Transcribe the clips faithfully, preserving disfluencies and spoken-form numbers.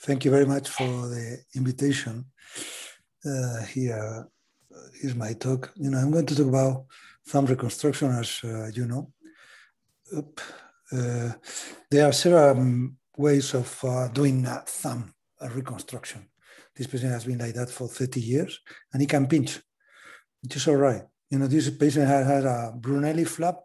Thank you very much for the invitation. Uh, here is my talk. You know, I'm going to talk about thumb reconstruction, as uh, you know. Uh, there are several ways of uh, doing uh, thumb uh, reconstruction. This patient has been like that for thirty years, and he can pinch, which is all right. You know, this patient had, had a Brunelli flap,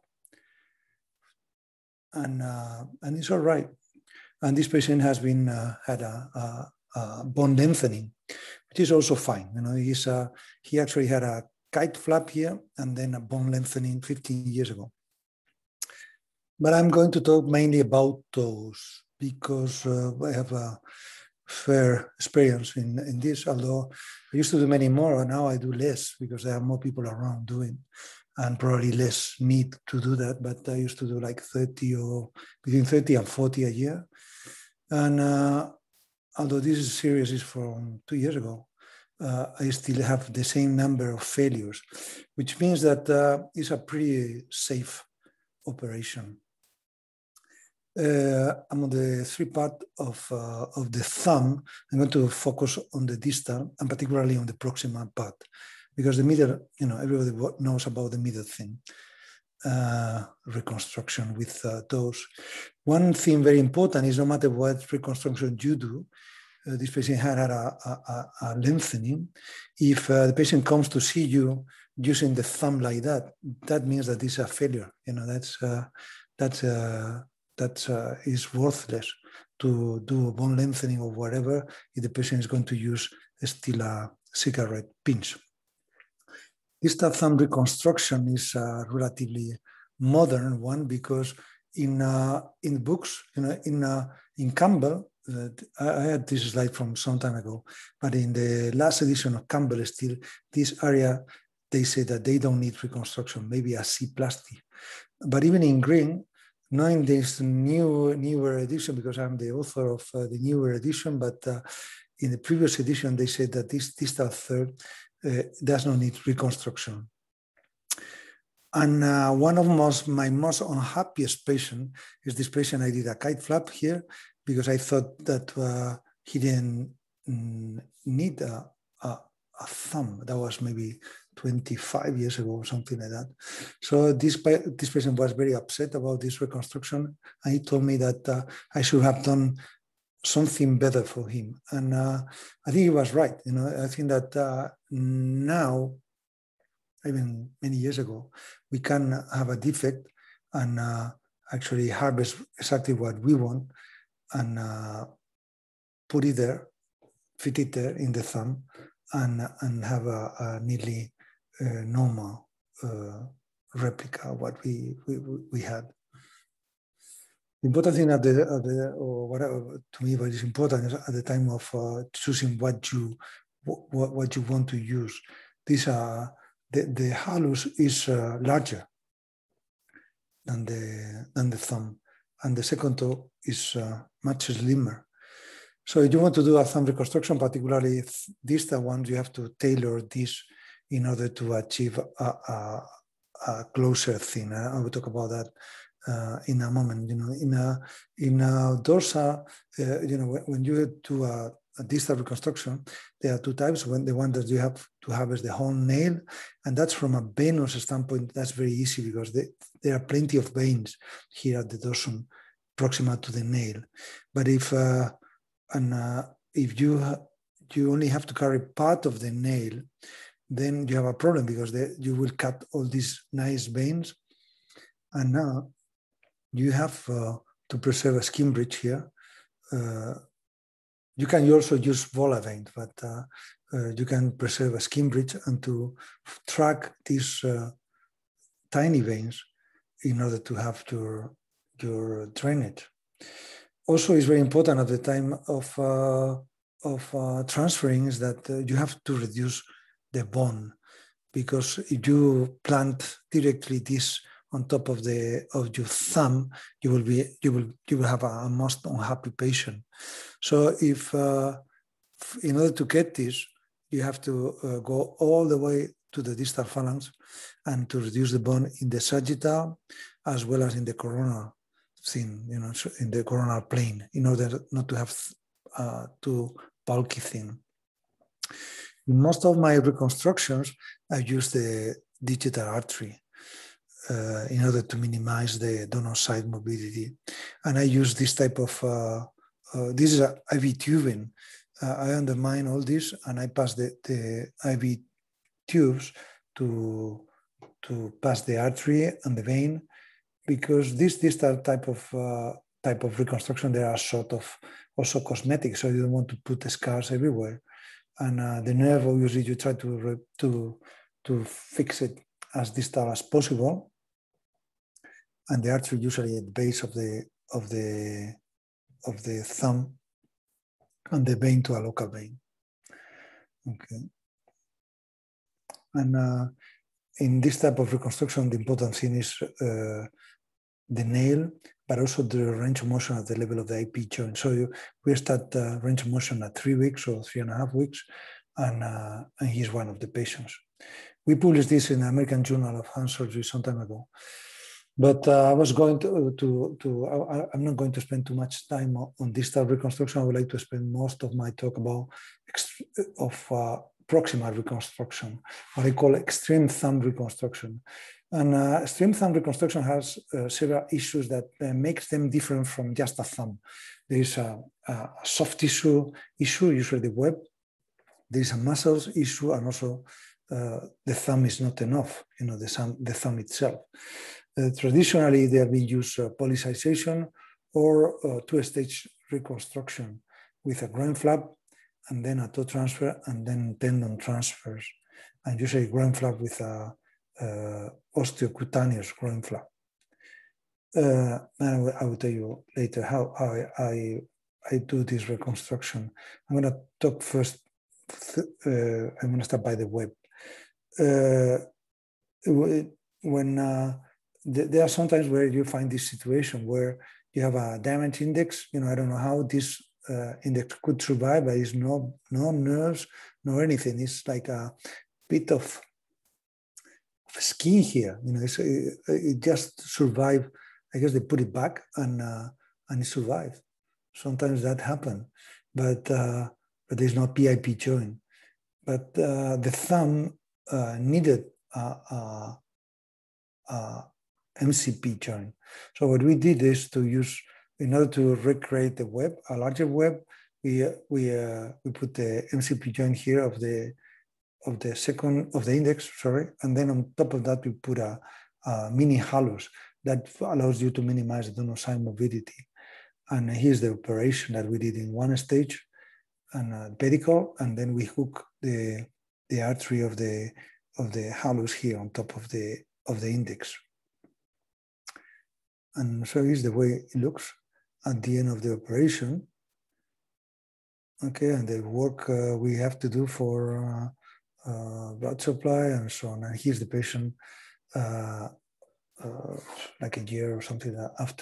and uh, and it's all right. And this patient has been uh, had a, a, a bone lengthening, which is also fine. You know, he's uh, he actually had a kite flap here and then a bone lengthening fifteen years ago. But I'm going to talk mainly about toes because uh, I have a fair experience in, in this, although I used to do many more, and now I do less because there are more people around doing, and probably less need to do that. But I used to do like thirty or between thirty and forty a year. And uh, although this series is from two years ago, uh, I still have the same number of failures, which means that uh, it's a pretty safe operation. Uh, among the three parts of, uh, of the thumb, I'm going to focus on the distal and particularly on the proximal part, because the middle, you know, everybody knows about the middle thing, uh, reconstruction with uh, those. One thing very important is no matter what reconstruction you do, uh, this patient had, had a, a, a lengthening. If uh, the patient comes to see you using the thumb like that, that means that it's a failure. You know, that's, uh, that's, uh, that uh, is worthless to do a bone lengthening or whatever if the patient is going to use still a cigarette pinch. Distal thumb reconstruction is a relatively modern one because in uh, in books, you know, in uh, in Campbell, uh, I had this slide from some time ago, but in the last edition of Campbell, still this area, they say that they don't need reconstruction, maybe a C-plasty. But even in Green, knowing this new newer edition, because I'm the author of uh, the newer edition, but uh, in the previous edition, they said that this distal third uh, does not need reconstruction. And uh, one of most, my most unhappiest patient is this patient. I did a kite flap here because I thought that uh, he didn't need a, a, a thumb. That was maybe twenty-five years ago or something like that. So this, this patient was very upset about this reconstruction. And he told me that uh, I should have done something better for him. And uh, I think he was right. You know, I think that uh, now, even many years ago, we can have a defect and uh, actually harvest exactly what we want and uh, put it there, fit it there in the thumb and, and have a, a neatly uh, normal uh, replica of what we, we, we had. The important thing at the, at the or whatever, to me, what is important is at the time of uh, choosing what you what, what you want to use. These are the, the hallux is uh, larger than the than the thumb, and the second toe is uh, much slimmer. So if you want to do a thumb reconstruction, particularly distal ones, you have to tailor this in order to achieve a, a, a closer thing. I will talk about that Uh, in a moment. You know, in a in a dorsal, uh, you know, when you do a, a distal reconstruction, there are two types. When the one that you have to have is the whole nail, and that's from a venous standpoint. That's very easy because they, there are plenty of veins here at the dorsum, proximal to the nail. But if uh, and uh, if you you only have to carry part of the nail, then you have a problem because they, you will cut all these nice veins, and now you have uh, to preserve a skin bridge here. Uh, you can also use volar veins, but uh, uh, you can preserve a skin bridge and to track these uh, tiny veins in order to have your, your drainage. Also, it's very important at the time of, uh, of uh, transferring is that uh, you have to reduce the bone, because if you plant directly this on top of the of your thumb, you will be you will you will have a, a most unhappy patient. So if uh, in order to get this, you have to uh, go all the way to the distal phalanx and to reduce the bone in the sagittal as well as in the coronal thing, you know, in the coronal plane, in order not to have uh, too bulky thing. In most of my reconstructions, I use the digital artery uh, in order to minimize the donor side morbidity. And I use this type of, uh, uh, this is I V tubing. Uh, I undermine all this and I pass the, the I V tubes to, to pass the artery and the vein, because this distal type of uh, type of reconstruction, they are sort of also cosmetic, so you don't want to put the scars everywhere. And uh, the nerve, obviously, you try to re to to fix it as distal as possible, and the artery usually at the base of the of the of the thumb, and the vein to a local vein. Okay, and uh, in this type of reconstruction, the important thing is uh, the nail, but also the range of motion at the level of the I P joint. So you, we start uh, range of motion at three weeks or three and a half weeks, and, uh, and he's one of the patients. We published this in the American Journal of Hand Surgery some time ago. But uh, I was going to, to, to I, I'm not going to spend too much time on, on distal reconstruction. I would like to spend most of my talk about of uh, proximal reconstruction, what I call extreme thumb reconstruction. And uh, extreme thumb reconstruction has uh, several issues that uh, makes them different from just a thumb. There is a, a soft tissue issue, usually the web. There is a muscles issue, and also uh, the thumb is not enough, you know, the thumb, the thumb itself. Uh, traditionally, they have been used uh, polycization or uh, two-stage reconstruction with a groin flap, and then a toe transfer, and then tendon transfers, and usually groin flap with a uh, osteocutaneous groin flap. Uh, and I will, I will tell you later how, how I, I, I do this reconstruction. I'm going to talk first, uh, I'm going to start by the web. Uh, when uh, th there are sometimes where you find this situation where you have a damage index, you know, I don't know how this uh, index could survive, but it's no, no nerves, no anything. It's like a bit of skin here, you know, it's, it, it just survived. I guess they put it back and uh, and it survived. Sometimes that happens, but uh, but there's no P I P joint. But uh, the thumb uh, needed a, a, a M C P joint. So what we did is to use, in order to recreate the web, a larger web, we we uh, we put the M C P joint here of the of the second of the index, sorry, and then on top of that we put a, a mini hallux that allows you to minimize the donor side morbidity. And here's the operation that we did in one stage, and a pedicle, and then we hook the the artery of the of the hallux here on top of the of the index. And so here's the way it looks at the end of the operation. Okay, and the work uh, we have to do for uh, Uh, blood supply and so on. And here's the patient uh, uh, like a year or something after.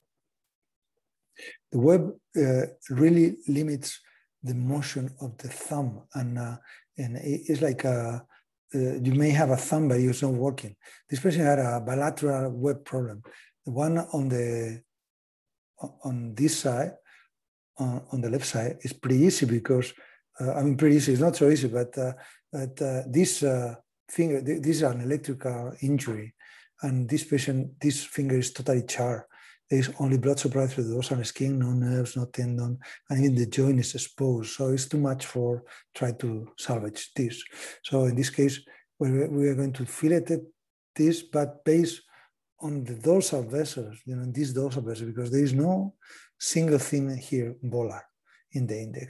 The web uh, really limits the motion of the thumb, and uh, and it's like a, uh, you may have a thumb but it's not working. This patient had a bilateral web problem. The one on the on this side, on, on the left side, is pretty easy because uh, I mean pretty easy. It's not so easy, but uh, But uh, this uh, finger, th this is an electrical injury, and this patient, this finger is totally charred. There is only blood supply through the dorsal skin, no nerves, no tendon, and even the joint is exposed. So it's too much for try to salvage this. So in this case, we're, we are going to fillet this, but based on the dorsal vessels, you know, these dorsal vessels, because there is no single thing here, volar, in the index.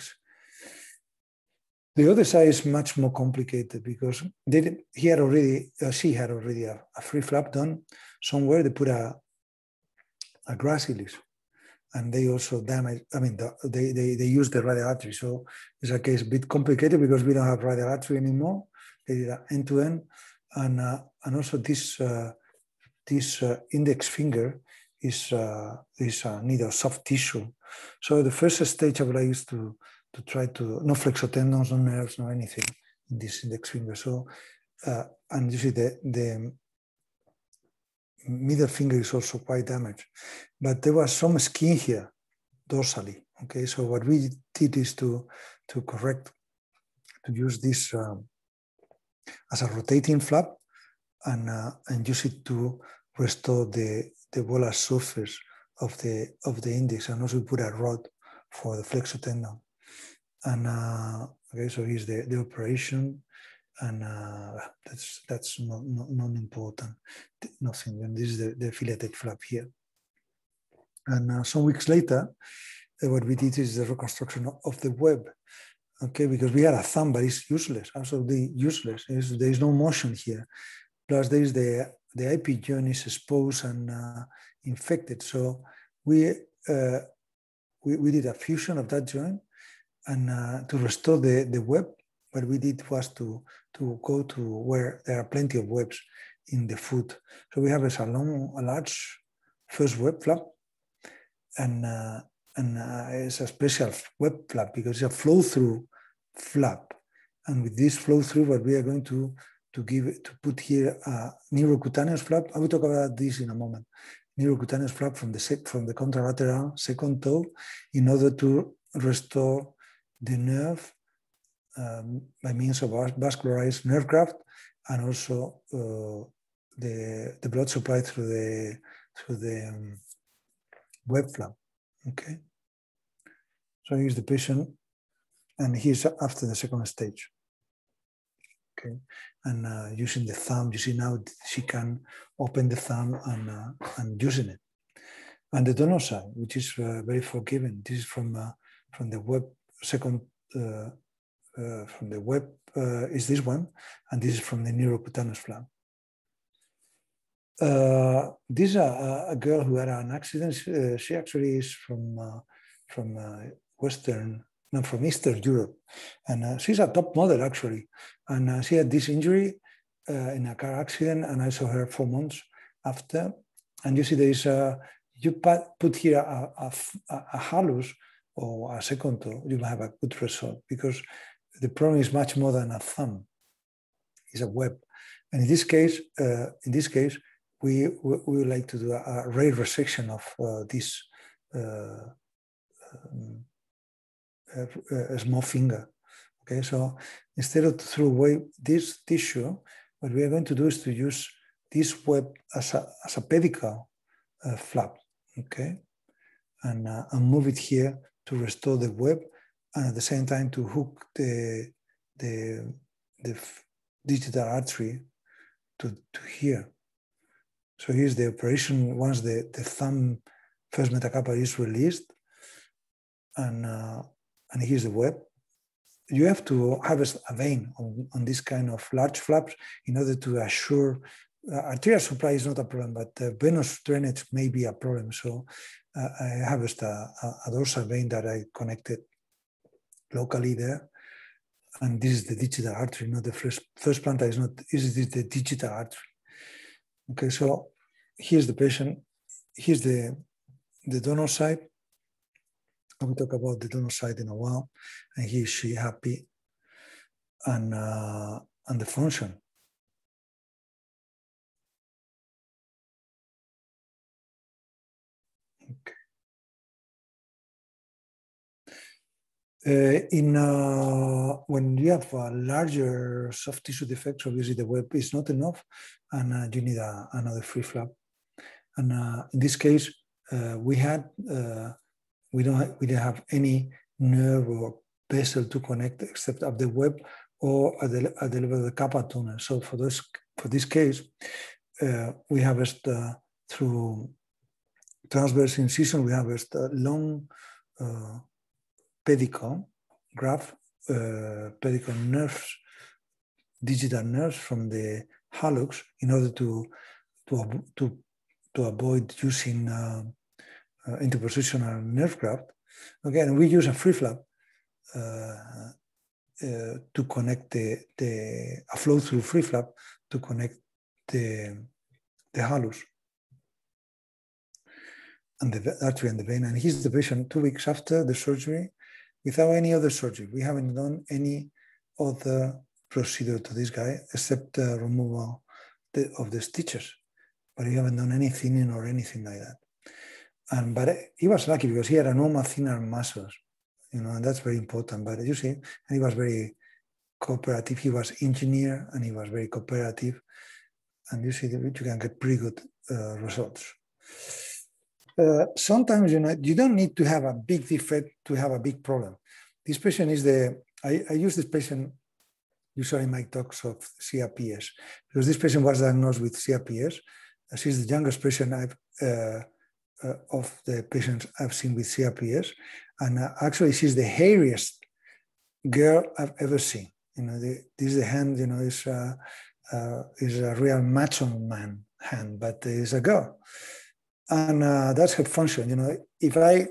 The other side is much more complicated because they, he had already, uh, she had already a, a free flap done. Somewhere they put a, a gracilis, and they also damage, I mean, the, they, they, they use the radial artery. So it's a case a bit complicated because we don't have radial artery anymore. They did an end-to-end. And, uh, and also this, uh, this uh, index finger is, uh, is a need of soft tissue. So the first stage I would like is to to try to, no flexotendons, no nerves, no anything in this index finger. So, uh, and you see the, the middle finger is also quite damaged, but there was some skin here, dorsally, okay? So what we did is to, to correct, to use this um, as a rotating flap and, uh, and use it to restore the, the volar surface of the, of the index, and also put a rod for the flexor tendon. And uh, okay, so here's the, the operation, and uh, that's that's not, not, not important, nothing. And this is the, the filleted flap here. And uh, some weeks later, uh, what we did is the reconstruction of the web, okay, because we had a thumb, but it's useless, absolutely useless. There's, there is no motion here. Plus, there is the the I P joint is exposed and uh, infected. So we, uh, we we did a fusion of that joint, and uh, to restore the the web, what we did was to to go to where there are plenty of webs in the foot. So we have a long, a large first web flap, and uh, and uh, it's a special web flap because it's a flow-through flap. And with this flow-through, what we are going to to give to put here a neurocutaneous flap. I will talk about this in a moment. Neurocutaneous flap from the sec, from the contralateral second toe, in order to restore the nerve um, by means of vascularized nerve graft, and also uh, the the blood supply through the through the um, web flap. Okay. So here's the patient, and he's after the second stage. Okay, and uh, using the thumb, you see now she can open the thumb and uh, and using it. And the donor side, which is uh, very forgiving. This is from uh, from the web second uh, uh, from the web uh, is this one, and this is from the neurocutaneous flap. Uh, this is a, a girl who had an accident. Uh, she actually is from uh, from uh, Western. No, from Eastern Europe, and uh, she's a top model actually. And uh, she had this injury uh, in a car accident, and I saw her four months after. And you see, there is a you put here a, a, a hallux or a second toe, you will have a good result, because the problem is much more than a thumb; it's a web. And in this case, uh, in this case, we, we we would like to do a, a rare resection of uh, this. Uh, um, A, a small finger. Okay, so instead of to throw away this tissue, what we are going to do is to use this web as a, as a pedicle uh, flap, okay, and, uh, and move it here to restore the web, and at the same time to hook the the, the digital artery to, to here. So here's the operation once the, the thumb first metacarpal is released, and uh, and here's the web. You have to harvest a vein on, on this kind of large flaps in order to assure uh, arterial supply is not a problem, but uh, venous drainage may be a problem. So uh, I harvest a, a, a dorsal vein that I connected locally there. And this is the digital artery, not the first, first planta is not, this is the digital artery. Okay, so here's the patient, here's the, the donor side. I will talk about the donor side in a while, and he is she happy, and uh, and the function. Okay. Uh, in uh, when you have a larger soft tissue defects, obviously the web is not enough, and uh, you need a, another free flap. And uh, in this case, uh, we had. Uh, We don't have, we didn't have any nerve or vessel to connect except at the web or at the, at the level of the carpal tunnel. So for this for this case, uh, we harvest uh, through transverse incision. We harvest a long uh, pedicle graft, uh, pedicle nerves, digital nerves from the hallux in order to to to to avoid using. Uh, Uh, interpositional nerve graft. Again, we use a free flap uh, uh, to connect the, the a flow through free flap to connect the, the hallux and the artery and the vein. And he's the patient two weeks after the surgery without any other surgery. We haven't done any other procedure to this guy except uh, removal the, of the stitches, but we haven't done any thinning or anything like that. And, but he was lucky because he had a normal thinner muscles. you know, and that's very important. But you see, and he was very cooperative. He was engineer and he was very cooperative. And you see that you can get pretty good uh, results. Uh, sometimes, you know, you don't need to have a big defect to have a big problem. This patient is the, I, I use this patient usually in my talks of C R P S, because this patient was diagnosed with C R P S. She's the youngest patient I've, uh, uh, of the patients I've seen with C R P S. And uh, actually she's the hairiest girl I've ever seen. You know, the, this is the hand, you know, is, uh, uh, is a real macho man hand, but it's a girl. And uh, that's her function. You know, if I,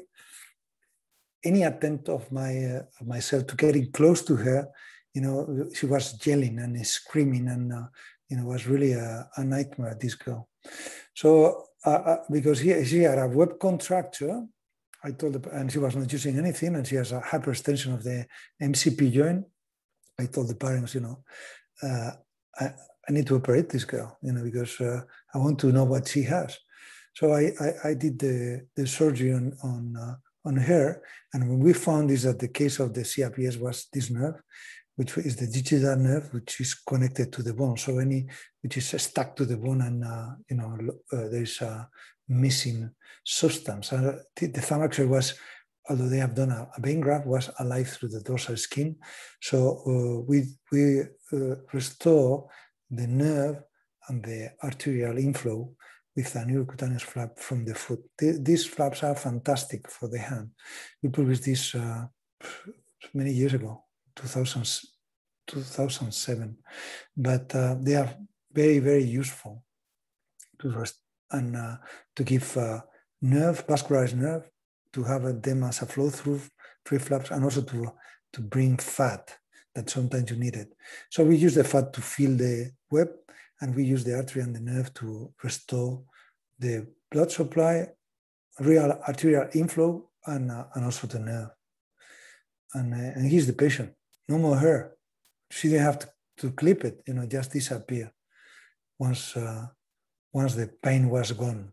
any attempt of my uh, of myself to getting close to her, you know, she was yelling and screaming, and uh, you know, was really a, a nightmare, this girl. So uh, uh, because he, she had a web contracture, I told her, and she was not using anything, and she has a hyperextension of the M C P joint. I told the parents, you know, uh, I, I need to operate this girl, you know, because uh, I want to know what she has. So I, I, I did the, the surgery on on, uh, on her, and when we found is that the case of the C R P S was this nerve, which is the digital nerve, which is connected to the bone. So any which is stuck to the bone, and uh, you know uh, there is a missing substance. And the thumb actually was, although they have done a, a vein graft, was alive through the dorsal skin. So uh, we we uh, restore the nerve and the arterial inflow with a neurocutaneous flap from the foot. These flaps are fantastic for the hand. We published this uh, many years ago, two thousand, two thousand seven, but uh, they are very, very useful to rest and uh, to give uh, nerve, vascularized nerve, to have them as a flow through free flaps, and also to, to bring fat that sometimes you need it. So we use the fat to fill the web, and we use the artery and the nerve to restore the blood supply, real arterial inflow, and, uh, and also the nerve. And, uh, and he's the patient. No more hair. She didn't have to, to clip it, you know, just disappear once, uh, once the pain was gone.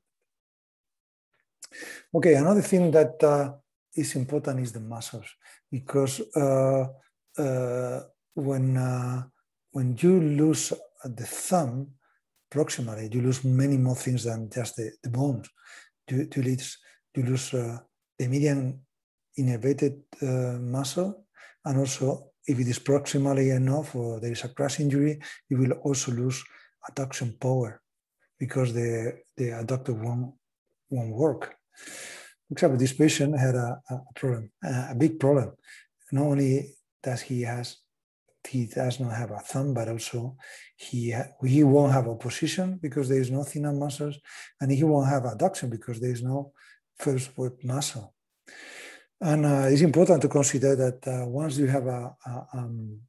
Okay, another thing that uh, is important is the muscles, because uh, uh, when, uh, when you lose the thumb, proximally, you lose many more things than just the, the bones. You, you lose, you lose uh, the median innervated uh, muscle, and also if it is proximally enough or there is a crash injury, you will also lose adduction power, because the, the adductor won't, won't work. For example, this patient had a, a problem, a big problem. Not only does he has he does not have a thumb, but also he he won't have opposition because there is no thinner muscles, and he won't have adduction because there is no first web muscle. And uh, it's important to consider that uh, once you have a, a um,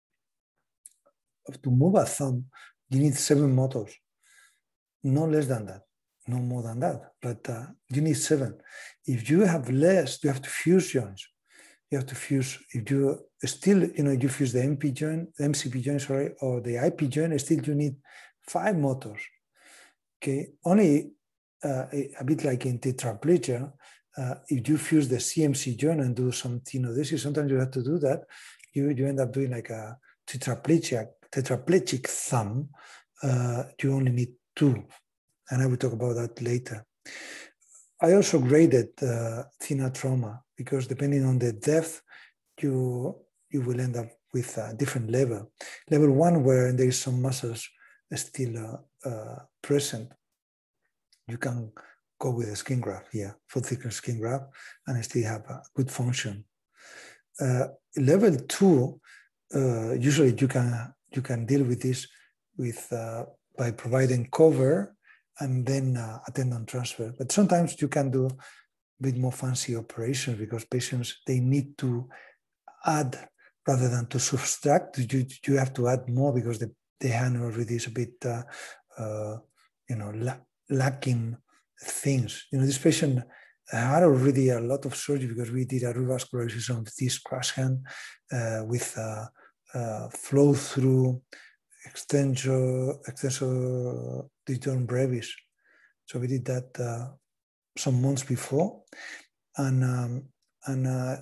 to move a thumb, you need seven motors, no less than that, no more than that, but uh, you need seven. If you have less, you have to fuse joints. You have to fuse, if you still, you know, you fuse the M P joint, the M C P joint, sorry, or the I P joint, still you need five motors. Okay, only uh, a, a bit like in tetraplegia, uh, if you fuse the C M C joint and do some tenodesis, sometimes you have to do that, you, you end up doing like a tetraplegic, tetraplegic thumb, uh, you only need two. And I will talk about that later. I also graded uh, thinner trauma, because depending on the depth, you, you will end up with a different level. Level one, where there is some muscles still uh, uh, present, you can go with a skin graft here, full thickness skin graft, and still have a good function. Uh, level two, uh, usually you can, you can deal with this with, uh, by providing cover and then uh, a tendon transfer. But sometimes you can do a bit more fancy operations, because patients, they need to add rather than to subtract. You, you have to add more because the, the hand already is a bit, uh, uh, you know, la lacking things. You know, this patient had already a lot of surgery because we did a revascularization of this crash hand uh, with uh, uh, flow through extensor, extensor digitorum brevis. So we did that uh, some months before, and um, and uh,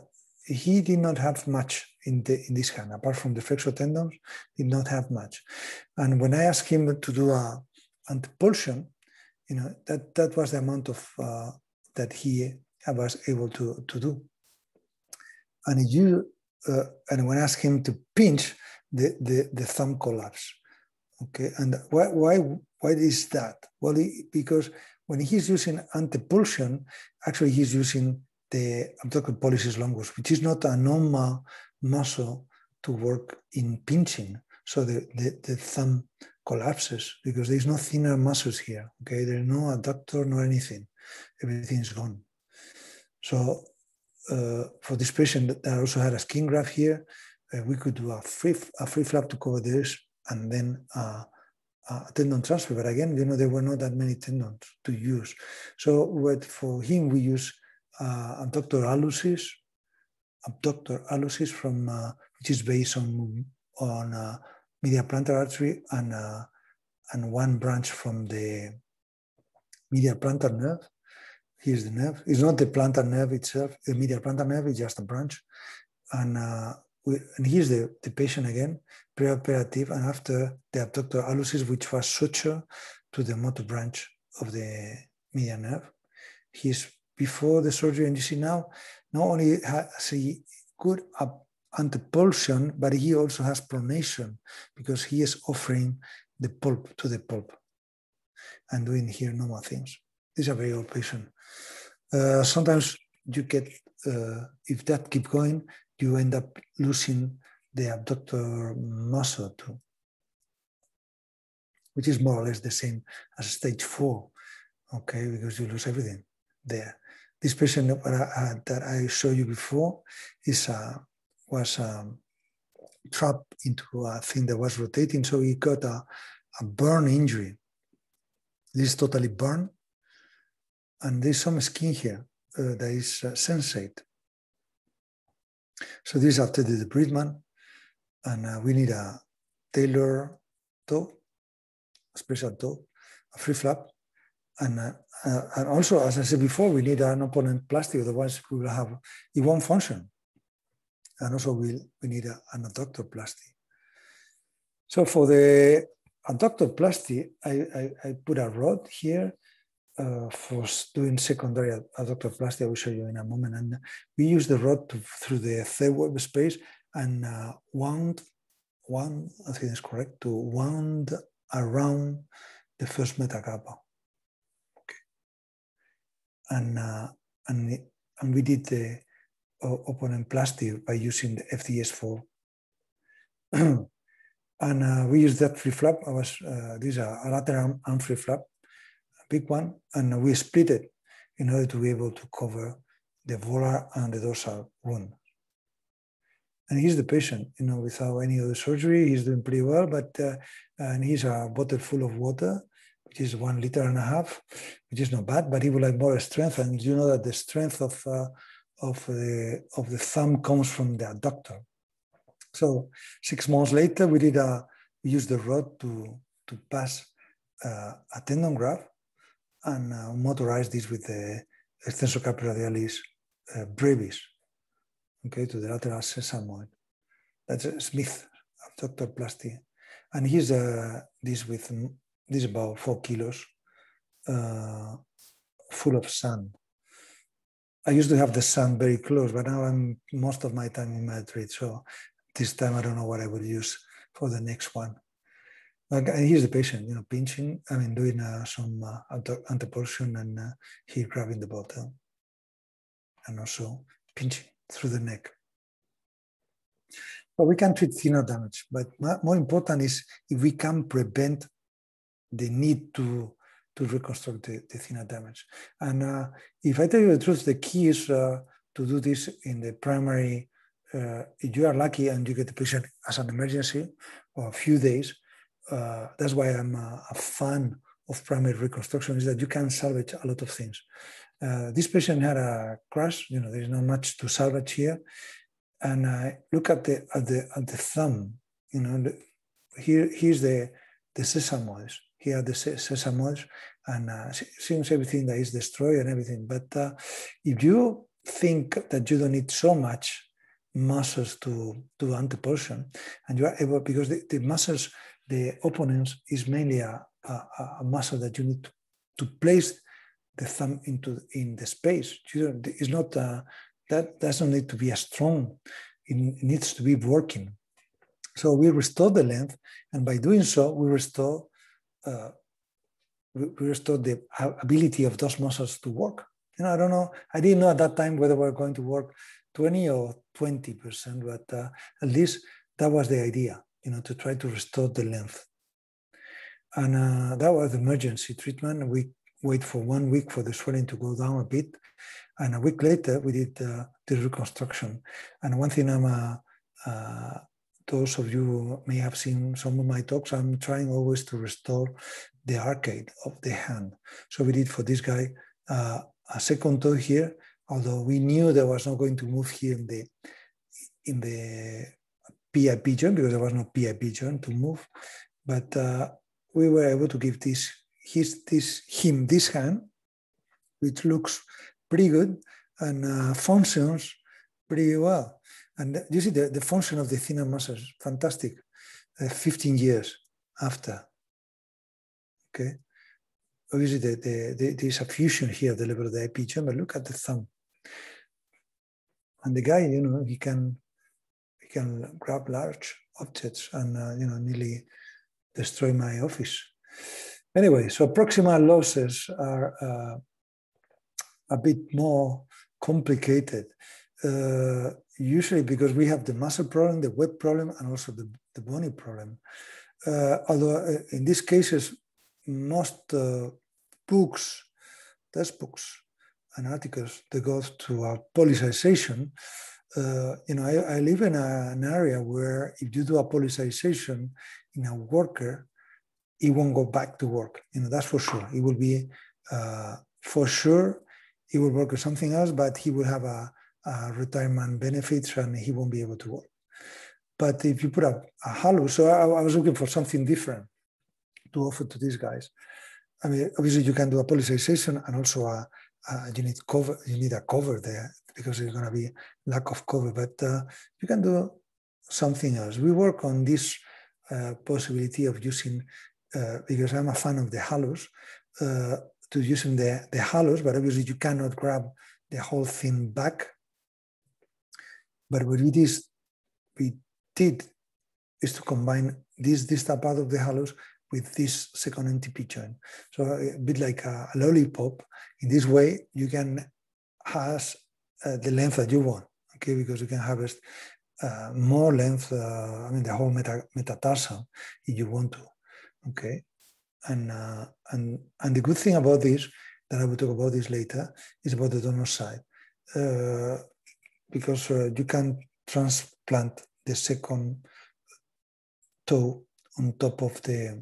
he did not have much in, the, in this hand, apart from the flexor tendons, did not have much. And when I asked him to do a antepulsion, you know, that, that was the amount of uh, that he was able to, to do. And you, uh, and when I asked him to pinch, the, the, the thumb collapsed. Okay, and why, why, why is that? Well, he, because when he's using antepulsion, actually he's using the abductor pollicis longus, which is not a normal muscle to work in pinching. So the, the, the thumb collapses because there's no thinner muscles here. Okay, there's no adductor, no anything. Everything's gone. So uh, for this patient that also had a skin graft here, uh, we could do a free, a free flap to cover this and then uh, a tendon transfer. But again, you know, there were not that many tendons to use. So what for him, we use uh, abductor hallucis, abductor hallucis from, uh, which is based on, on uh, medial plantar artery and, uh, and one branch from the medial plantar nerve. Here's the nerve. It's not the plantar nerve itself. The medial plantar nerve is just a branch. And, uh, we, and here's the, the patient again, preoperative, and after the abductor hallucis, which was suture to the motor branch of the medial nerve. He's before the surgery, and you see now, not only has he good antepulsion, but he also has pronation because he is offering the pulp to the pulp and doing here normal things. This is a very old patient. Uh, sometimes you get, uh, if that keep going, you end up losing the abductor muscle too, which is more or less the same as stage four, okay, because you lose everything there. This patient that I, that I showed you before is uh, was um, trapped into a thing that was rotating, so he got a, a burn injury. This is totally burned, and there's some skin here uh, that is uh, sensate. So this is after the debridement, and uh, we need a tailor toe, a special toe, a free flap, and, uh, uh, and also, as I said before, we need an opponent plastic, otherwise we will have, it won't function. And also we, we need a, an adductoplasty. So for the adductoplasty, I, I, I put a rod here uh, for doing secondary adductoplasty. I will show you in a moment. And we use the rod to, through the third web space and uh, wound, wound, I think it's correct, to wound around the first metacarpal. Okay. And, uh, and, and we did the opponentplasty by using the F D S four. And uh, we used that free flap. I was, uh, this is a, a lateral arm free flap, a big one, and we split it in order to be able to cover the volar and the dorsal wound. And he's the patient, you know, without any other surgery. He's doing pretty well, but uh, and he's a bottle full of water, which is one liter and a half, which is not bad, but he would like more strength. And you know that the strength of uh, of the of the thumb comes from the adductor. So six months later, we did a we used the rod to to pass uh, a tendon graft and uh, motorize this with the extensor carpi radialis uh, brevis, okay, to the lateral sesamoid. That's a Smith abductoplasty, and here's uh, this with this is about four kilos, uh, full of sand. I used to have the sun very close, but now I'm most of my time in Madrid. So this time I don't know what I will use for the next one. Like, here's the patient, you know, pinching, I mean, doing uh, some uh, antepulsion and uh, here grabbing the bottle and also pinching through the neck. But we can treat thinner damage, but more important is if we can prevent the need to to reconstruct the, the thinner damage. And uh, if I tell you the truth, the key is uh, to do this in the primary, uh, if you are lucky and you get the patient as an emergency or a few days, uh, that's why I'm a, a fan of primary reconstruction, is that you can salvage a lot of things. Uh, this patient had a crash, you know, there's not much to salvage here. And uh, look at the, at the, at the thumb, you know, the, here, here's the, the sesamoids. Here are the sesamoids, and uh, seems everything that is destroyed and everything. But uh, if you think that you don't need so much muscles to, to antepulsion, and you are able, because the, the muscles, the opponents is mainly a, a, a muscle that you need to, to place the thumb into in the space. It's not uh, that doesn't need to be as strong. It, it needs to be working. So we restore the length, and by doing so, we restore uh, we restore the ability of those muscles to work. You know, I don't know. I didn't know at that time whether we were going to work twenty or twenty percent, but uh, at least that was the idea. You know, to try to restore the length. And uh, that was the emergency treatment. We wait for one week for the swelling to go down a bit. And a week later, we did uh, the reconstruction. And one thing I'm, uh, uh, those of you may have seen some of my talks, I'm trying always to restore the arcade of the hand. So we did for this guy uh, a second toe here, although we knew there was not going to move here in the, in the P I P joint, because there was no P I P joint to move. But uh, we were able to give this, his, this, him this hand, which looks pretty good and uh, functions pretty well. And you see the, the function of the thinner muscles, fantastic, uh, fifteen years after. Okay. Obviously, the, the, the, there's a fusion here at the level of the I P joint, but look at the thumb. And the guy, you know, he can, he can grab large objects and, uh, you know, nearly destroy my office. Anyway, so proximal losses are uh, a bit more complicated, uh, usually because we have the muscle problem, the web problem, and also the, the bony problem. Uh, although uh, in these cases, most uh, books, textbooks and articles, they go to a polycization. Uh, you know, I, I live in a, an area where if you do a polycization in a worker, he won't go back to work. You know, that's for sure. It will be, uh, for sure, he will work with something else, but he will have a, a retirement benefits and he won't be able to work. But if you put a, a hallux, so I, I was looking for something different to offer to these guys. I mean, obviously you can do a polycization and also a, a, you need cover. You need a cover there because there's going to be lack of cover. But uh, you can do something else. We work on this uh, possibility of using, uh, because I'm a fan of the hallux, uh, to using the the hallux, but obviously you cannot grab the whole thing back. But what we did, we did is to combine this distal part of the hallux with this second N T P joint. So a bit like a, a lollipop. In this way, you can have uh, the length that you want, okay? Because you can harvest uh, more length, uh, I mean, the whole meta, metatarsal if you want to, okay? And, uh, and, and the good thing about this, that I will talk about this later, is about the donor side. Uh, because uh, you can transplant the second toe on top of the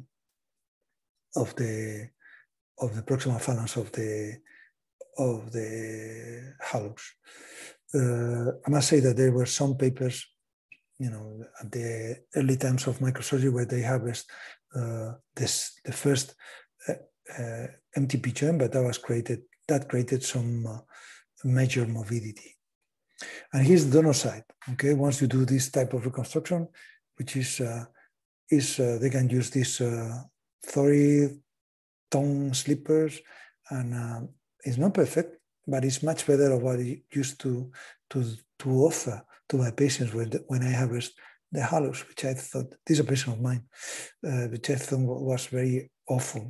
of the of the proximal phalanx of the of the hallux. Uh, I must say that there were some papers, you know, at the early times of microsurgery where they harvest uh, this the first uh, uh, M T P joint, but that was created that created some uh, major morbidity. And here's the donor side. Okay, once you do this type of reconstruction, which is uh, is uh, they can use this uh, Thori tongue slippers, and uh, it's not perfect, but it's much better than what I used to to to offer to my patients when when I harvest the hallux, which I thought, this is a patient of mine, uh, which I thought was very awful.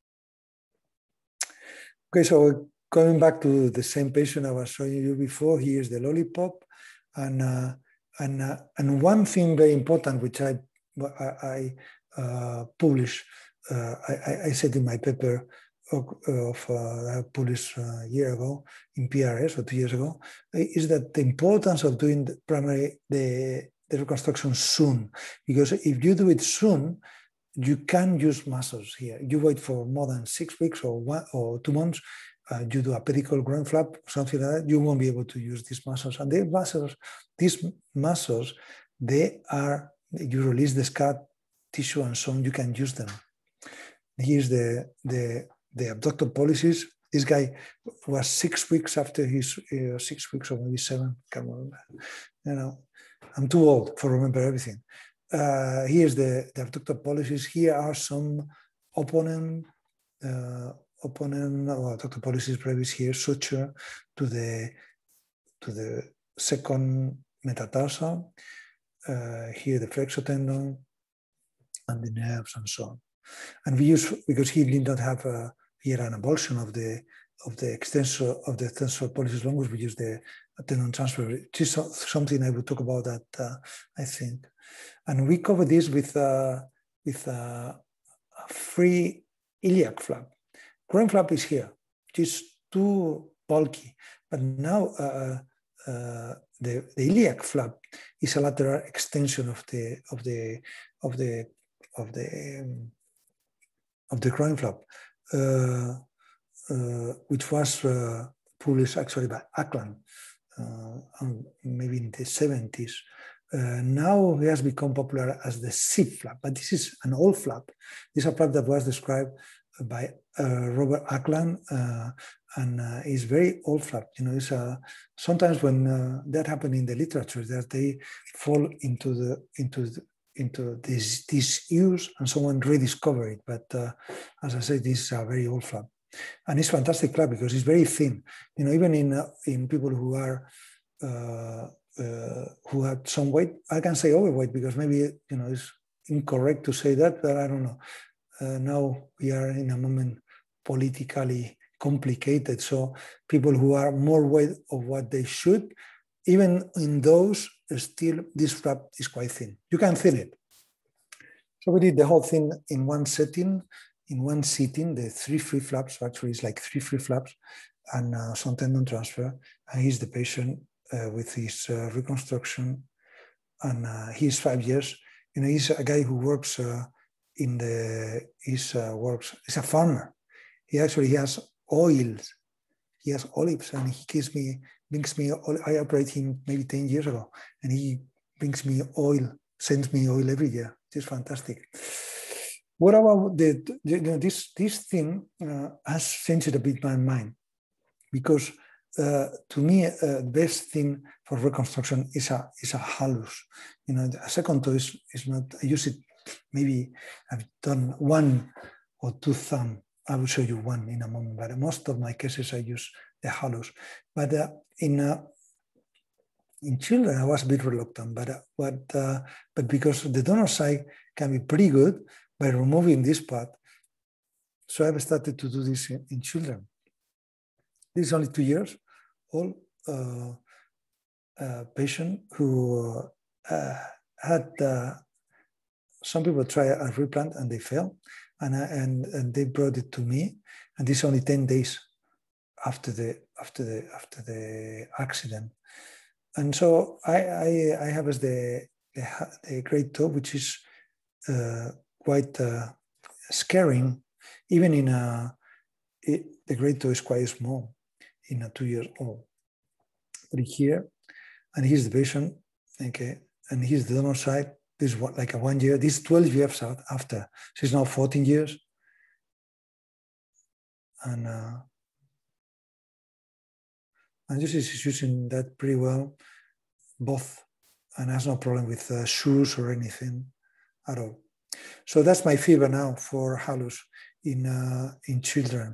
Okay, so coming back to the same patient I was showing you before, here's the lollipop, and uh, and uh, and one thing very important, which I I, I uh, published, uh, I, I said in my paper of, of uh, I published a year ago in P R S or two years ago, is that the importance of doing the primary the, the reconstruction soon, because if you do it soon, you can use muscles here. You wait for more than six weeks or one or two months. Uh, you do a pedicle groin flap, something like that, you won't be able to use these muscles. And these muscles, these muscles, they are, you release the scar tissue and so on, you can use them. Here's the, the, the abductor pollicis This guy was six weeks after his, uh, six weeks or maybe seven, can't remember. You know, I'm too old to remember everything. Uh, here's the, the abductor policies. Here are some opponent, uh, opponent, well, abductor policies previous here, suture to the, to the second metatarsal. Uh, here the flexor tendon and the nerves and so on. And we use, because he did not have a, here an avulsion of the of the extensor of the extensor pollicis longus, we use the tendon transfer, which is something I will talk about that, uh, I think. And we cover this with, uh, with uh, a free iliac flap. Groin flap is here, which is too bulky, but now uh, uh, the, the iliac flap is a lateral extension of the of the of the of the um, of the groin flap, uh, uh, which was uh, published actually by Ackland, uh, maybe in the seventies. Uh, now it has become popular as the C flap, but this is an old flap. This is a flap that was described by uh, Robert Ackland, uh, and uh, is very old flap. You know, it's uh, sometimes when uh, that happened in the literature, that they fall into the into the, into this disuse, and someone rediscover it. But uh, as I said, this is a very old flap, and it's fantastic flap because it's very thin. You know, even in uh, in people who are uh, uh, who had some weight, I can say overweight because maybe you know it's incorrect to say that, but I don't know. Uh, now we are in a moment politically complicated, so people who are more weight of what they should, even in those, still this flap is quite thin. You can thin it. So we did the whole thing in one setting, in one sitting, the three free flaps, actually it's like three free flaps, and uh, some tendon transfer, and he's the patient uh, with his uh, reconstruction, and uh, he's five years. You know, he's a guy who works uh, in the, his uh, works, he's a farmer. He actually has oils, he has olives, and he gives me, brings me, I operate him maybe ten years ago, and he brings me oil, sends me oil every year. It's fantastic. What about the, you know, this, this thing uh, has changed a bit my mind, because uh, to me, uh, the best thing for reconstruction is a, is a hallux. You know, a second toe is, is not, I use it, maybe I've done one or two thumb. I will show you one in a moment, but most of my cases I use the hallux. But uh, in uh, in children, I was a bit reluctant, but uh, but uh, but because the donor side can be pretty good by removing this part, so I've started to do this in, in children. This is only two years old uh, uh, patient who uh, had. Uh, some people try a replant and they fail, and, uh, and and they brought it to me, and this is only ten days after the after the after the accident. And so I, I, I have as the, the, the great toe, which is uh, quite uh, scaring, even in a, it, the great toe is quite small in a two years old. But here, and here's the patient, okay, and here's the donor side. This is what, like a one year, this is twelve years after. She's now fourteen years. And, uh, and this is using that pretty well. Both, and has no problem with uh, shoes or anything at all. So that's my fever now for hallux in uh, in children.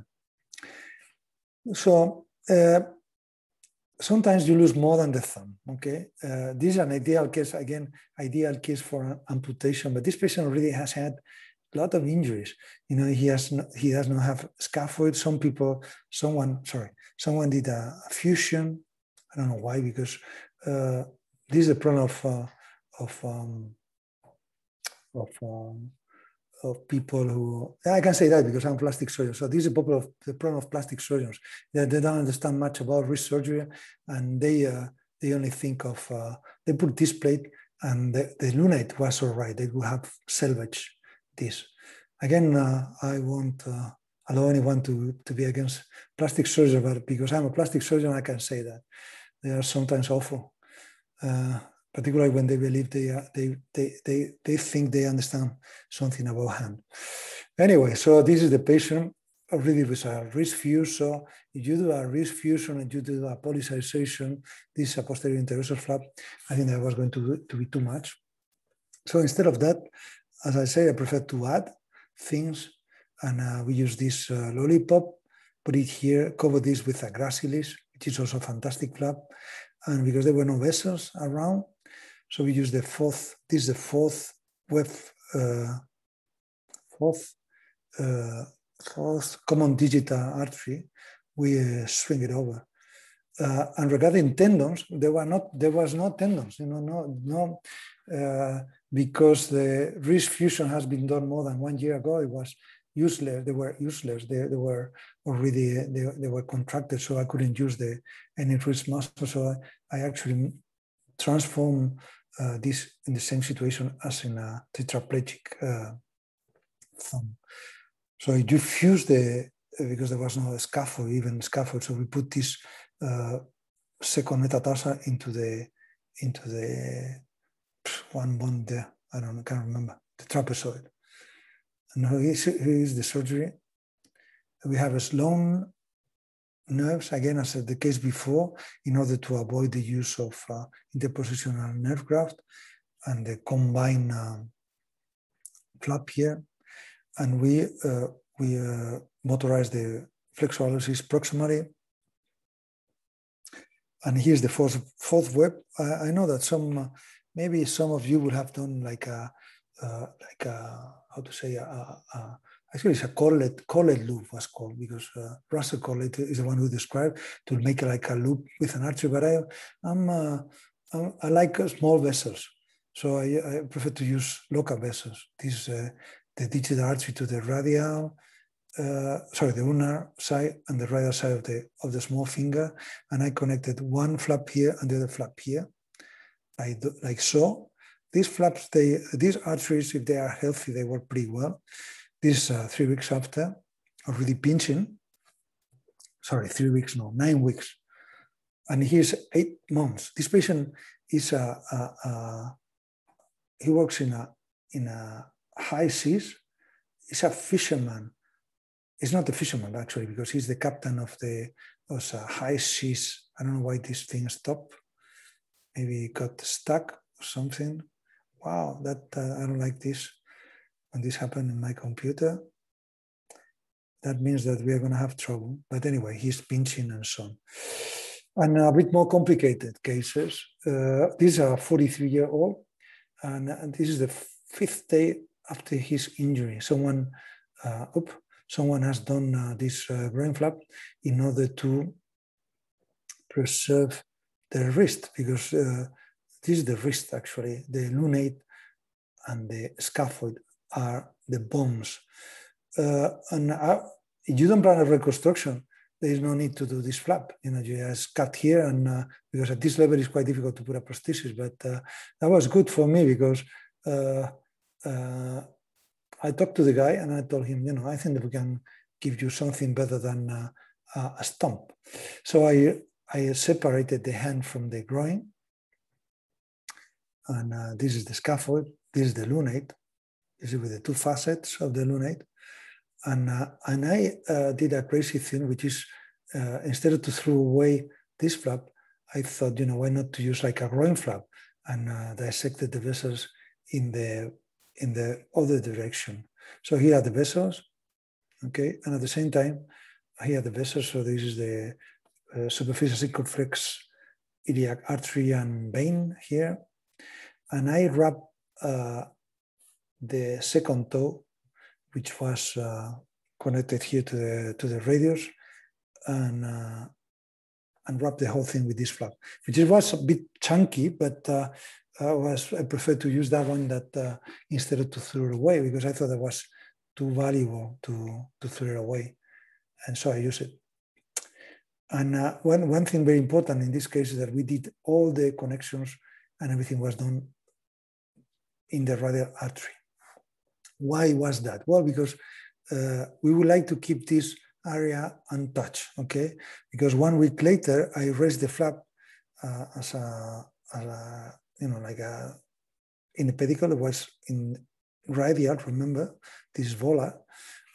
So uh, sometimes you lose more than the thumb. Okay, uh, this is an ideal case, again, ideal case for amputation. But this patient already has had a lot of injuries. You know, he has no, he does not have scaphoid. Some people, someone, sorry, someone did a, a fusion. I don't know why, because. Uh, This is a problem of uh, of um, of, um, of people who, I can say that because I'm a plastic surgeon. So this is a problem of the problem of plastic surgeons. They, they don't understand much about wrist surgery, and they uh, they only think of uh, they put this plate and the, the lunate was all right. They will have salvaged this. Again, uh, I won't uh, allow anyone to to be against plastic surgery, but because I'm a plastic surgeon, I can say that they are sometimes awful. Uh, particularly when they believe they, are, they they they they think they understand something about hand. Anyway, so this is the patient. already with a wrist fuse. So if you do a wrist fusion and you do a polymerization, this is a posterior interosseous flap, I think that was going to, to be too much. So instead of that, as I say, I prefer to add things, and uh, we use this uh, lollipop, put it here, cover this with a gracilis, which is also a fantastic flap. And because there were no vessels around, so we use the fourth, this is the fourth web, uh, fourth, uh, fourth common digital artery. We uh, swing it over. Uh, and regarding tendons, there were not, there was no tendons, you know, no, no, uh, because the wrist fusion has been done more than one year ago. It was useless. They were useless. They, they were already, they, they were contracted, so I couldn't use the any wrist muscle. So I, I actually transformed uh, this in the same situation as in a tetraplegic uh, thumb. So you fuse the, because there was no scaffold, even scaffold. So we put this uh, second metatarsal into the into the one bone there. I don't know, can't remember, the trapezoid. And now here is the surgery. We have a long nerves, again, as the case before, in order to avoid the use of uh, interpositional nerve graft and the combined uh, flap here. And we uh, we uh, motorize the flexualosis proximally. And here's the fourth, fourth web. I, I know that some, uh, maybe some of you would have done like a, uh, like a, how to say, a, a, actually it's a Collet, Collet loop was called, because uh, Russell Collet is the one who described to make like a loop with an artery, but I, I'm, uh, I'm, I like uh, small vessels. So I, I prefer to use local vessels. This is uh, the digital artery to the radial, Uh, sorry, the ulnar side and the radial side of the of the small finger, and I connected one flap here and the other flap here, like, like so. These flaps, they these arteries, if they are healthy, they work pretty well. This is uh, three weeks after, already pinching. Sorry, three weeks, no, nine weeks, and he's eight months. This patient is a, a, a he works in a in a high seas. He's a fisherman. He's not a fisherman, actually, because he's the captain of the of a high seas. I don't know why this thing stopped. Maybe it got stuck or something. Wow, that uh, I don't like this. When this happened in my computer, that means that we are going to have trouble. But anyway, he's pinching and so on. And a bit more complicated cases. Uh, these are forty-three-year-old, and, and this is the fifth day after his injury. Someone, uh, oops, Someone has done uh, this uh, groin flap in order to preserve the wrist, because uh, this is the wrist actually. The lunate and the scaphoid are the bones. Uh, and uh, if you don't plan a reconstruction, there is no need to do this flap. You know, you just cut here, and uh, because at this level it's quite difficult to put a prosthesis. But uh, that was good for me, because uh, uh, I talked to the guy and I told him, you know, I think that we can give you something better than uh, uh, a stump. So I, I separated the hand from the groin. And uh, this is the scaphoid. This is the lunate. This is with the two facets of the lunate. And, uh, and I uh, did a crazy thing, which is uh, instead of to throw away this flap, I thought, you know, why not to use like a groin flap, and uh, dissected the vessels in the in the other direction. So here are the vessels, okay? And at the same time, here are the vessels. So this is the uh, superficial circumflex iliac artery and vein here. And I wrap uh, the second toe, which was uh, connected here to the, to the radius, and, uh, and wrap the whole thing with this flap, which was a bit chunky, but uh, I was I prefer to use that one that uh, instead of to throw it away, because I thought it was too valuable to, to throw it away. And so I use it. And uh, one, one thing very important in this case is that we did all the connections and everything was done in the radial artery. Why was that? Well, because uh, we would like to keep this area untouched, okay? Because one week later, I raised the flap uh, as a, as a you know, like a, in the pedicle, it was in radial, remember, this vola,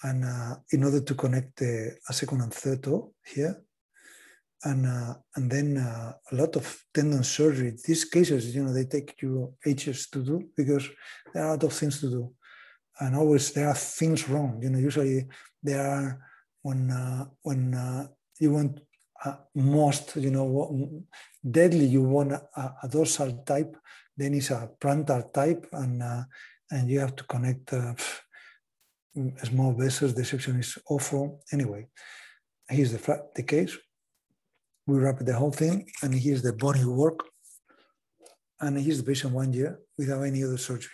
and uh, in order to connect the, a second and third toe here. And uh, and then uh, a lot of tendon surgery. These cases, you know, they take you ages to do because there are a lot of things to do, and always there are things wrong. You know, usually there are when uh, when uh, you want uh, most, you know, deadly. You want a, a dorsal type, then it's a plantar type, and uh, and you have to connect uh, small vessels. The section is awful. Anyway, here's the the case. We wrap the whole thing, and here's the body work. And here's the patient one year without any other surgery.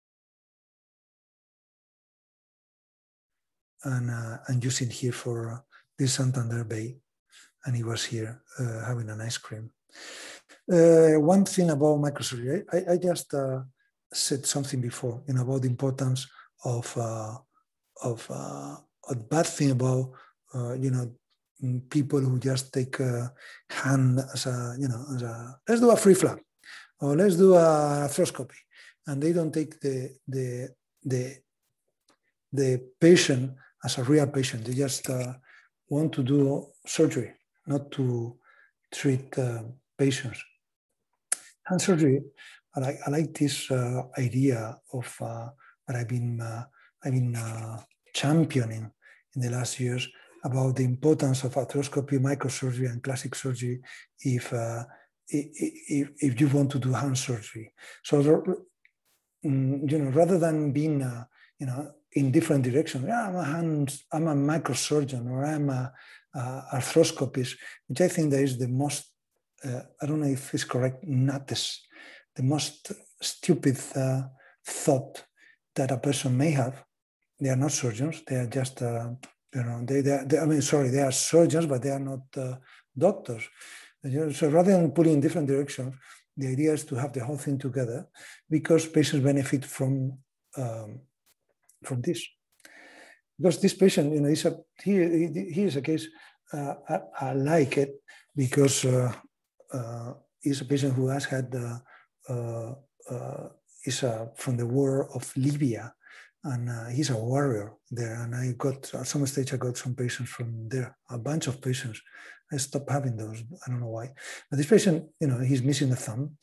And uh, and using here for uh, this Santander Bay, and he was here uh, having an ice cream. Uh, one thing about microsurgery, I, I just uh, said something before, you know, about the importance of uh, of uh, a bad thing about uh, you know. people who just take a hand as a, you know, as a, let's do a free flap, or let's do a arthroscopy, and they don't take the the the the patient as a real patient. They just uh, want to do surgery, not to treat uh, patients. Hand surgery, I like, I like this uh, idea of uh, what I've been uh, I've been uh, championing in the last years, about the importance of arthroscopy, microsurgery, and plastic surgery if, uh, if, if you want to do hand surgery. So, you know, rather than being, uh, you know, in different directions, yeah, I'm a hand, I'm a microsurgeon, or I'm a, a arthroscopist, which I think that is the most, uh, I don't know if it's correct, nuttest, the most stupid uh, thought that a person may have. They are not surgeons, they are just, uh, You know, they, they, they, I mean, sorry, they are surgeons, but they are not uh, doctors. So rather than putting in different directions, the idea is to have the whole thing together, because patients benefit from um, from this. Because this patient, you know, is a, he, he is a case, uh, I, I like it because uh, uh, he's a patient who has had, uh, uh, uh, is uh, from the war of Libya. And uh, he's a warrior there. And I got, at some stage, I got some patients from there, a bunch of patients. I stopped having those. I don't know why. But this patient, you know, he's missing a thumb.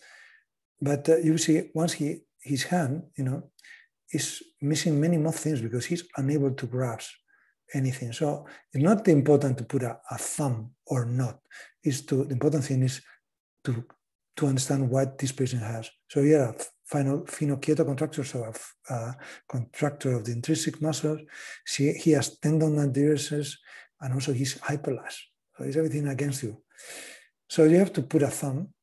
But uh, you see, once he, his hand, you know, is missing many more things because he's unable to grasp anything. So it's not important to put a, a thumb or not. It's to, the important thing is to, to understand what this patient has. So yeah, phenocchiatal contracture, so a uh, contracture of the intrinsic muscles. See, he has tendon adherences, and also he's hyperlax. So it's everything against you. So you have to put a thumb,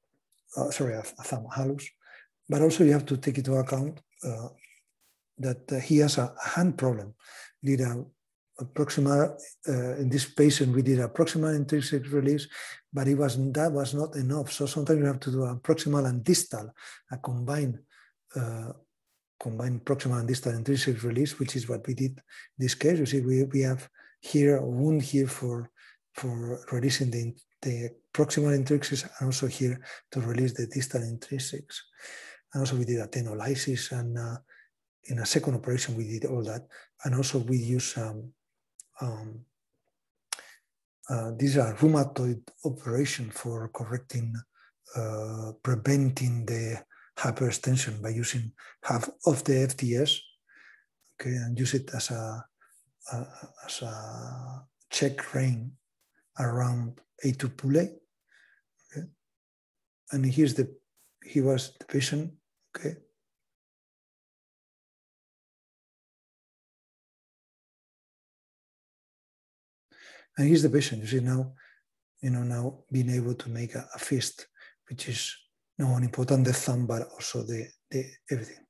uh, sorry, a, a thumb, a hallux, but also you have to take into account uh, that uh, he has a hand problem. We did a, a proximal, uh, in this patient, we did a proximal intrinsic release, but it was, that was not enough. So sometimes you have to do a proximal and distal, a combined, uh, combined proximal and distal intrinsic release, which is what we did in this case. You see, we, we have here a wound here for, for releasing the, the proximal intrinsics, and also here to release the distal intrinsics. And also we did a tenolysis, and uh, in a second operation we did all that. And also we use um, um, Uh, these are rheumatoid operation for correcting, uh, preventing the hyperextension by using half of the F D S, okay, and use it as a, a as a check rein around A two pulley, okay, and here's the he was the patient, okay. And here's the patient, you see now, you know, now being able to make a, a fist, which is not only important, the thumb, but also the, the everything.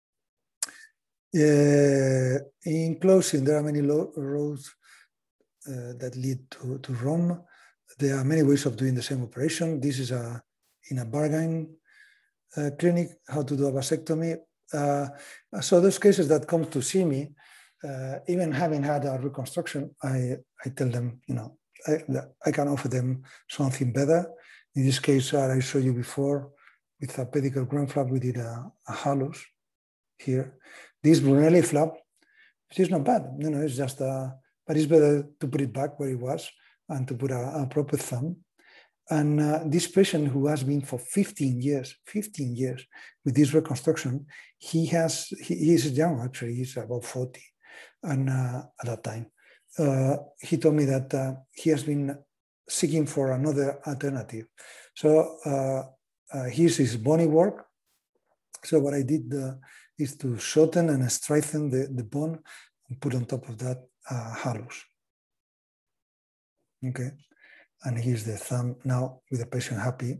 Uh, in closing, there are many roads uh, that lead to, to Rome. There are many ways of doing the same operation. This is a in a bargain uh, clinic, how to do a vasectomy. Uh, so those cases that come to see me, uh, even having had a reconstruction, I, I tell them, you know, I, I can offer them something better. In this case, uh, I showed you before, with a pedicle groin flap, we did a, a hallux here. This Brunelli flap, which is not bad. You know, it's just, uh, but it's better to put it back where it was and to put a, a proper thumb. And uh, this patient who has been for fifteen years, fifteen years with this reconstruction, he has, he, he is young actually, he's about forty. And uh, at that time, uh, he told me that uh, he has been seeking for another alternative. So uh, uh, here's his bony work. So what I did uh, is to shorten and strengthen the, the bone and put on top of that uh, hallux. Okay. And here's the thumb now with the patient happy.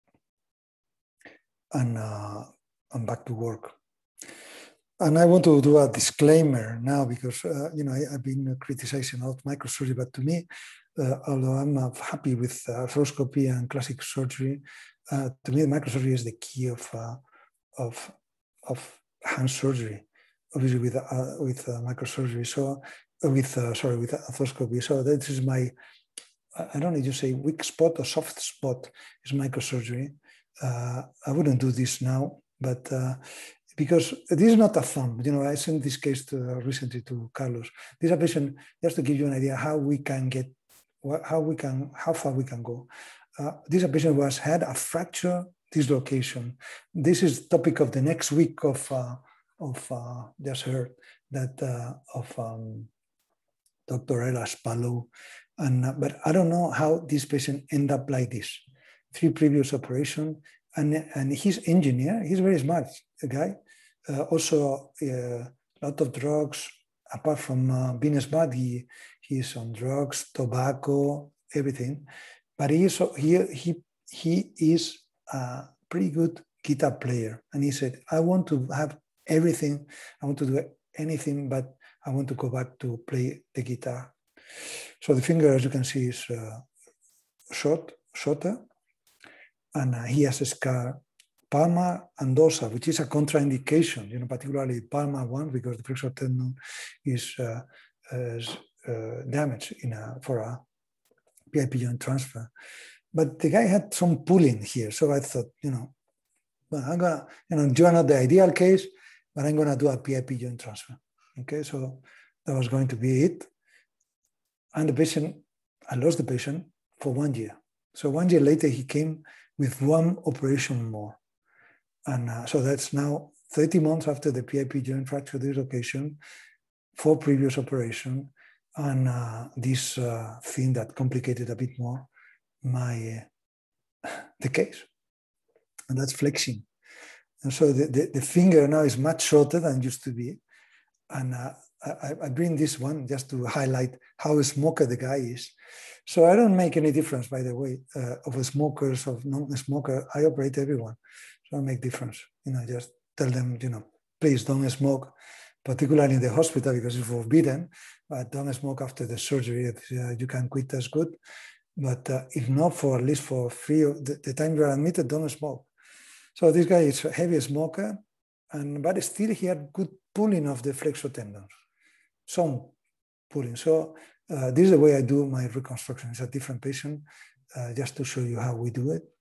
And uh, I'm back to work. And I want to do a disclaimer now because, uh, you know, I, I've been criticizing out microsurgery, but to me, uh, although I'm uh, happy with uh, arthroscopy and classic surgery, uh, to me, microsurgery is the key of, uh, of, of hand surgery, obviously with, uh, with uh, microsurgery. So, uh, with, uh, sorry, with arthroscopy. So this is my, I don't need to say weak spot or soft spot is microsurgery. Uh, I wouldn't do this now, but uh, because this is not a thumb. You know, I sent this case to, uh, recently to Carlos. This is a patient, just to give you an idea how we can get, how we can, how far we can go. Uh, this is a patient who has had a fracture dislocation. This is topic of the next week of, uh, of uh, just heard that uh, of um, Doctor Elas Palou. And, uh, but I don't know how this patient ended up like this. Three previous operations, and, and he's engineer, he's very smart, a guy. Uh, also, a uh, lot of drugs, apart from uh, being smart, he, he's on drugs, tobacco, everything. But he is, he, he, he is a pretty good guitar player. And he said, I want to have everything, I want to do anything, but I want to go back to play the guitar. So the finger, as you can see, is uh, short, shorter, and uh, he has a scar, palmar and dorsal, which is a contraindication, you know, particularly palmar one, because the flexor tendon is, uh, is uh, damaged in a, for a P I P joint transfer. But the guy had some pulling here, so I thought, you know, well, I'm gonna, you know, you're not the ideal case, but I'm gonna do a P I P joint transfer. Okay, so that was going to be it. And the patient, I lost the patient for one year. So one year later, he came with one operation more. And uh, so that's now thirty months after the P I P joint fracture dislocation, four previous operations, and uh, this uh, thing that complicated a bit more my uh, the case. And that's flexing. And so the, the, the finger now is much shorter than it used to be. And uh, I, I bring this one just to highlight how a smoker the guy is. So I don't make any difference, by the way, uh, of a smokers, of non-smoker. I operate everyone. So I make difference. You know, just tell them, you know, please don't smoke, particularly in the hospital because it's forbidden, but don't smoke after the surgery. If uh, you can quit, that's good. But uh, if not, for at least for free, the, the time you're admitted, don't smoke. So this guy is a heavy smoker, and but still he had good pulling of the flexor tendons. Some pulling. So uh, this is the way I do my reconstruction. It's a different patient, uh, just to show you how we do it.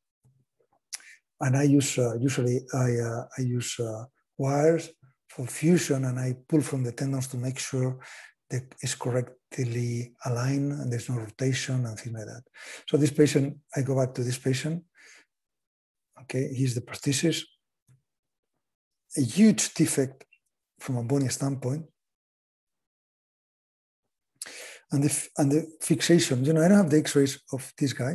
And I use, uh, usually I, uh, I use uh, wires for fusion, and I pull from the tendons to make sure that it's correctly aligned and there's no rotation and things like that. So this patient, I go back to this patient. Okay, here's the prosthesis. A huge defect from a bony standpoint. And the, and the fixation, you know, I don't have the x-rays of this guy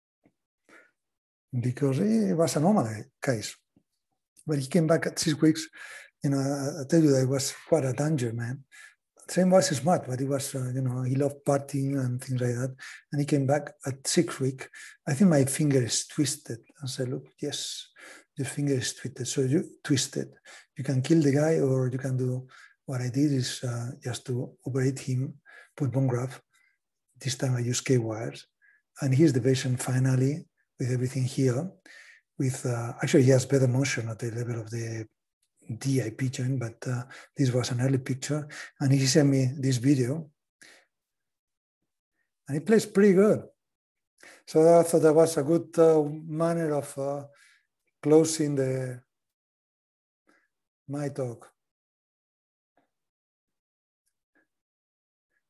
because it was a normal case. But he came back at six weeks, you know, I, I tell you that it was quite a danger, man. Same was smart, but he was, uh, you know, he loved partying and things like that. And he came back at six weeks. I think my finger is twisted. I said, look, yes, your finger is twisted. So you twisted. You can kill the guy, or you can do what I did is uh, just to operate him, put bone graft. This time I use K-wires. And here's the patient finally with everything here. With uh, actually, he has better motion at the level of the D I P joint, but uh, this was an early picture. And he sent me this video. And he plays pretty good. So I thought that was a good uh, manner of uh, closing the my talk.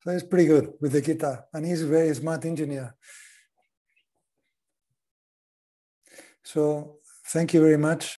So it's pretty good with the guitar, and he's a very smart engineer. So thank you very much.